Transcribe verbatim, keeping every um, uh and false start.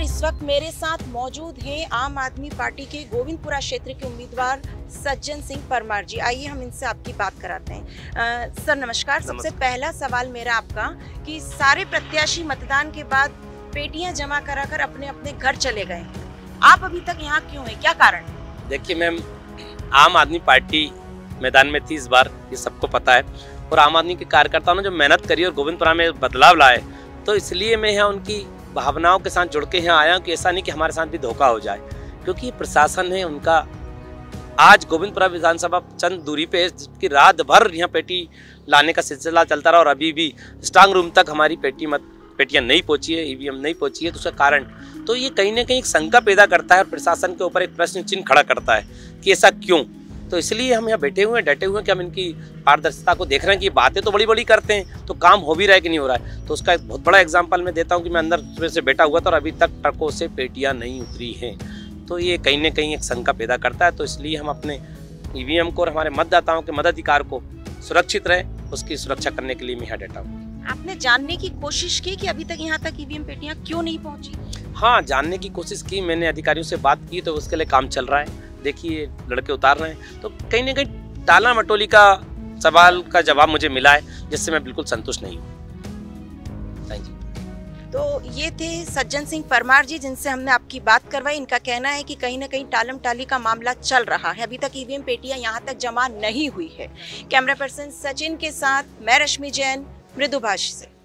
इस वक्त मेरे साथ मौजूद हैं आम आदमी पार्टी के गोविंदपुरा क्षेत्र के उम्मीदवार सज्जन सिंह परमार जी। आइए हम इनसे आपकी बात कराते हैं। आ, सर नमस्कार। सबसे पहला सवाल मेरा आपका कि सारे प्रत्याशी मतदान के बाद पेटियां जमा कराकर अपने अपने घर चले गए, आप अभी तक यहाँ क्यों हैं, क्या कारण? देखिए मैम, आम आदमी पार्टी मैदान में थी इस बार, ये सबको पता है, और आम आदमी के कार्यकर्ताओं ने जो मेहनत करी और गोविंदपुरा में बदलाव लाए, तो इसलिए मैं यहाँ उनकी भावनाओं के साथ जुड़ के यहाँ आया हूँ कि ऐसा नहीं कि हमारे साथ भी धोखा हो जाए, क्योंकि प्रशासन है उनका। आज गोविंदपुरा विधानसभा चंद दूरी पे है, जिसकी रात भर यहाँ पेटी लाने का सिलसिला चलता रहा और अभी भी स्ट्रांग रूम तक हमारी पेटी मत पेटियां नहीं पहुंची है, ईवीएम नहीं पहुंची है। तो उसका कारण तो ये कहीं ना कहीं एक शंका पैदा करता है और प्रशासन के ऊपर एक प्रश्न चिन्ह खड़ा करता है कि ऐसा क्यों। तो इसलिए हम यहाँ बैठे हुए हैं, डटे हुए हैं कि हम इनकी पारदर्शिता को देख रहे हैं कि बातें तो बड़ी बड़ी करते हैं, तो काम हो भी रहा है कि नहीं हो रहा है। तो उसका एक बहुत बड़ा एग्जाम्पल मैं देता हूँ कि मैं अंदर सुबह से बैठा हुआ था और अभी तक ट्रकों से पेटियां नहीं उतरी हैं। तो ये कहीं ना कहीं एक शंका पैदा करता है। तो इसलिए हम अपने ईवीएम को और हमारे मतदाताओं के मताधिकार को सुरक्षित रहे, उसकी सुरक्षा करने के लिए मैं यहाँ डटा हूँ। आपने जानने की कोशिश की कि अभी तक यहाँ तक ईवीएम पेटियां क्यों नहीं पहुँची? हाँ, जानने की कोशिश की मैंने, अधिकारियों से बात की, तो उसके लिए काम चल रहा है। देखिए लड़के उतार रहे हैं, तो कहीं ना कहीं टाला मटोली का सवाल का जवाब मुझे मिला है, जिससे मैं बिल्कुल संतुष्ट नहीं हूँ। Thank you. तो ये थे सज्जन सिंह परमार जी, जिनसे हमने आपकी बात करवाई। इनका कहना है कि कहीं ना कहीं टालम टाली का मामला चल रहा है, अभी तक ईवीएम पेटियां यहाँ तक जमा नहीं हुई है। कैमरा पर्सन सचिन के साथ मैं रश्मि जैन, मृदुभाषी से।